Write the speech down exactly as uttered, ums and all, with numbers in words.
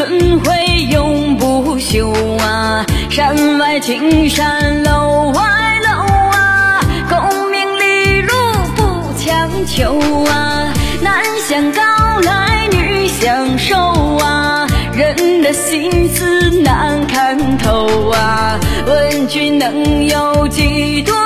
轮回永不休啊，山外青山楼外楼啊，功名利禄不强求啊，男相高来女相瘦啊，人的心思难看透啊，问君能有几多